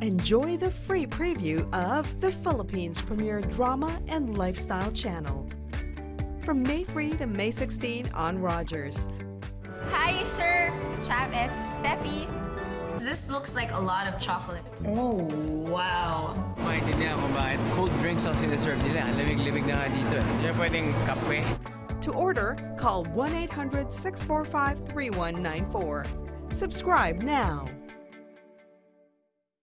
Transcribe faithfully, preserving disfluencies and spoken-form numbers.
Enjoy the free preview of the Philippines' premier drama and lifestyle channel. From May third to May sixteenth on Rogers. Hi, Sir Chavez, Steffi. This looks like a lot of chocolate. Oh, wow. Maintindihan kung bakit cold drinks ang siniserve nila. Ang lamig-lamig na nga dito. Hindi na pwedeng kape. To order, call one eight hundred, six four five, three one nine four. Subscribe now.